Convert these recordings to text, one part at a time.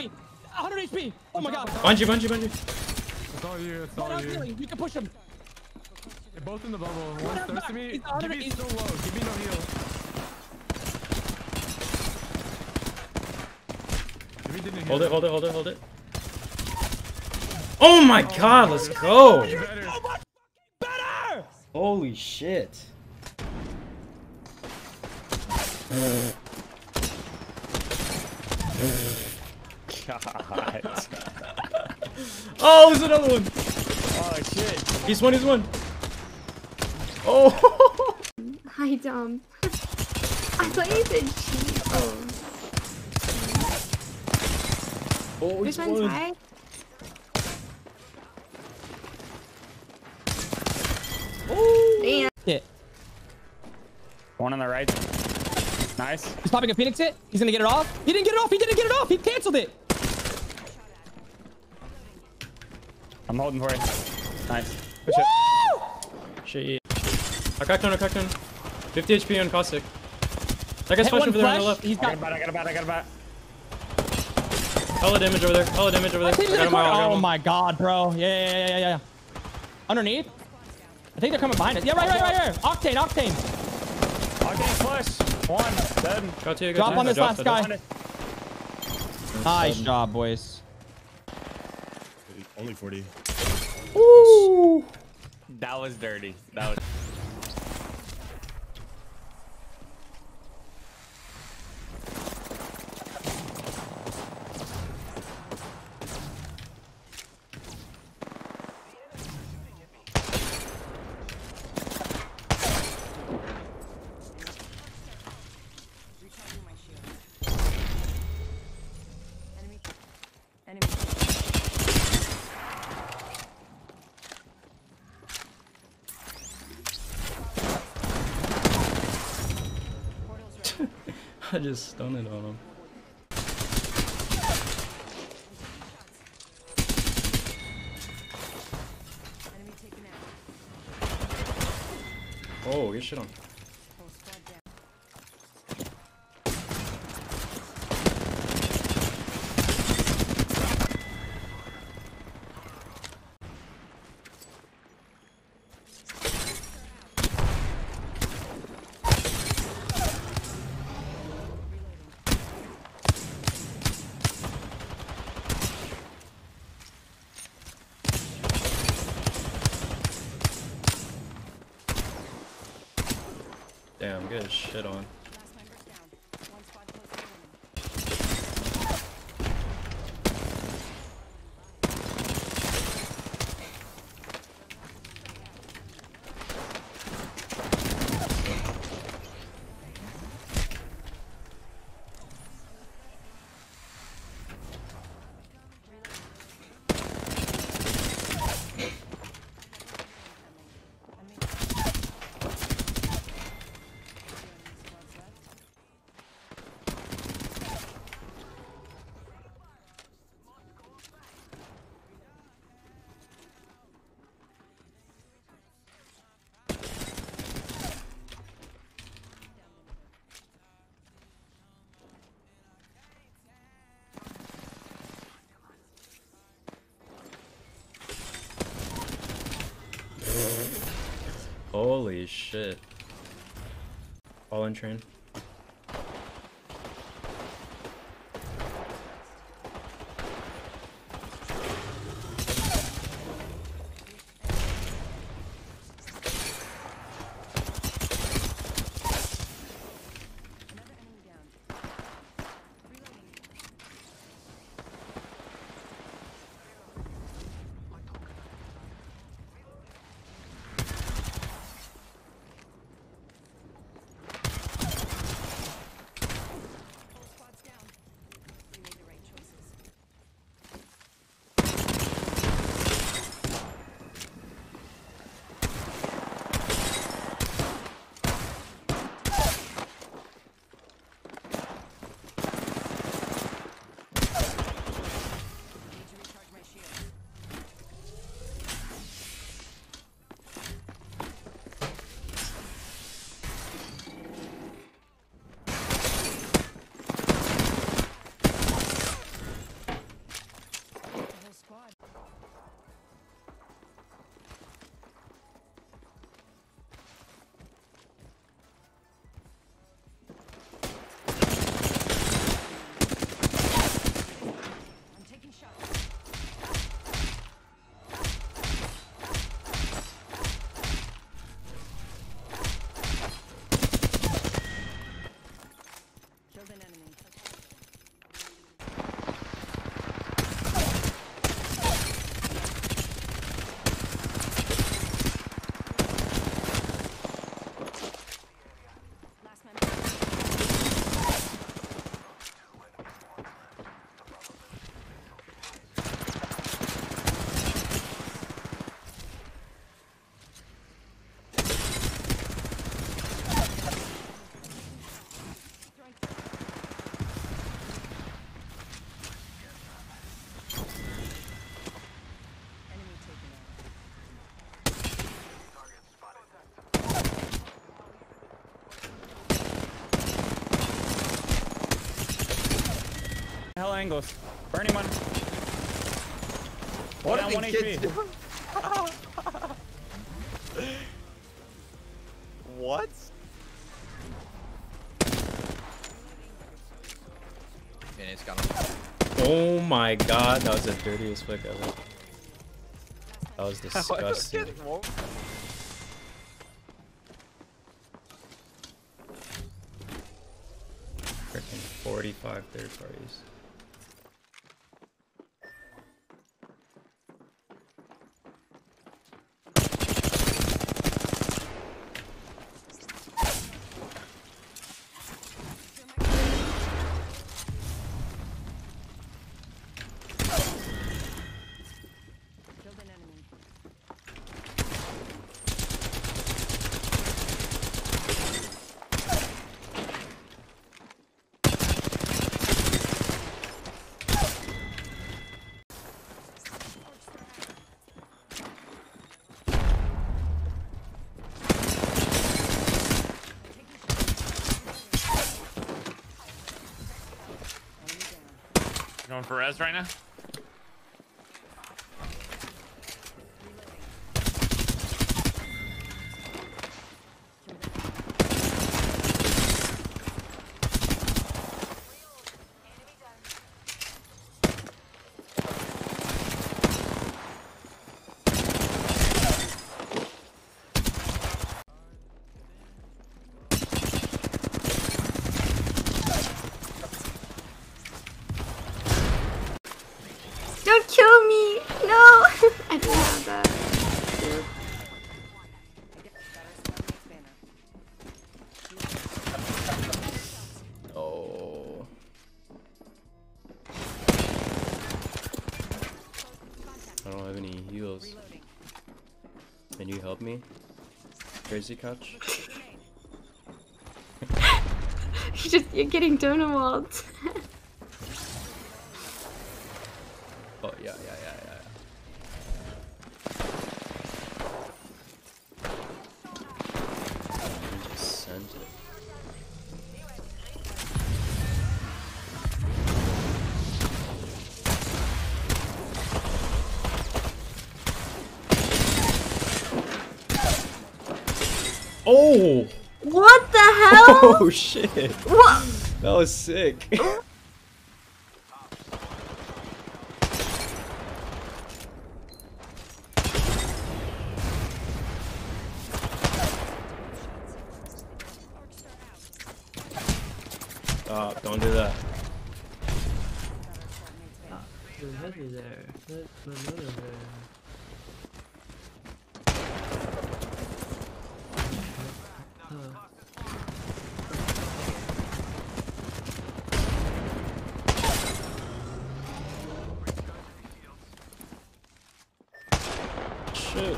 me. 100 HP. Oh my god. Bungee. It's all you. It's all you. You can push him. They're both in the bubble. One's close to me. Give me so low. Give me no heal. Give me didn't heal. Hold it. Oh my god, let's go. You're so much better. Holy shit. God. Oh, there's another one. Oh shit. He's one. Oh. Hi, Dom. I thought you said she. Oh, This one's high. Oh. Yeah. One on the right. Nice. He's popping a Phoenix hit. He's gonna get it off. He didn't get it off. He canceled it. I'm holding for you. Nice. Woo! Shit. I cracked on. 50 HP on Caustic. That guy's flashing over there on the left. He's got. I got a bat. Hella damage over there. I got him all. Oh my god, bro. Yeah. Underneath. I think they're coming behind us. Yeah, right here. Octane. Octane push. One. Dead. Got to you. Drop on this last guy. Nice job, boys. Only 40. Ooh. That was dirty. That was. I just stunned it on him. Oh, get shit on. Damn, get his shit on. Holy shit. All in train. angles. Burning one. What Down are 1 these kids HP. doing? What? And it's got him. Oh my god, that was the dirtiest flick ever. That was disgusting. Freaking 45 third parties. Going for res right now? Don't kill me! No! I didn't have that. Dude. Oh. I don't have any heals. Can you help me? Crazy couch? You're getting donut walled. Oh, yeah. I just sent it. Oh! What the hell? Oh shit! What? That was sick. Stop, don't do that. Shit.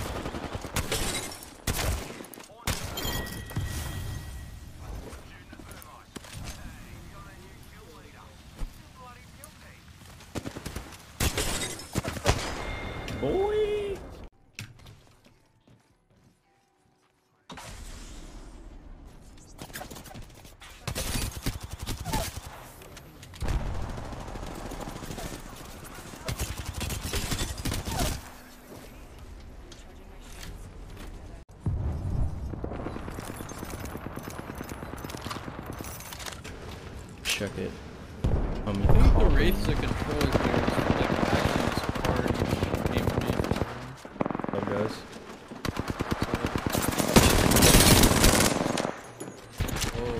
Boy. Check it. I think the Wraith's a controller here. Like, actually, it's hard game for me. How goes? Whoa.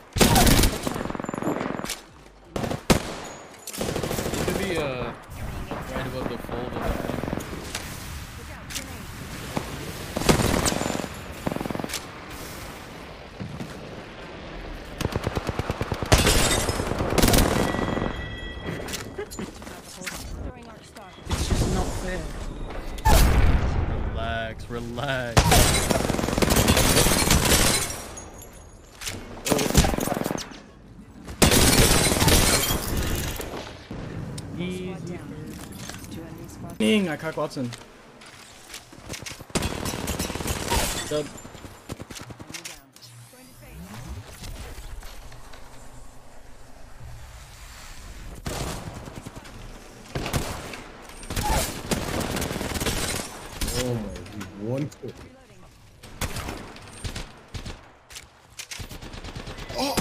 It could be right above the fold of that thing. It's just not fair. Relax, relax. Easy. Dang, I caught Watson. Dead. Oh!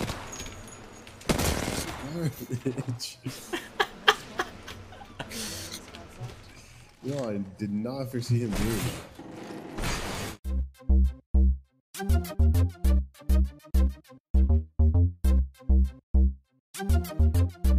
No, I did not foresee him doing that.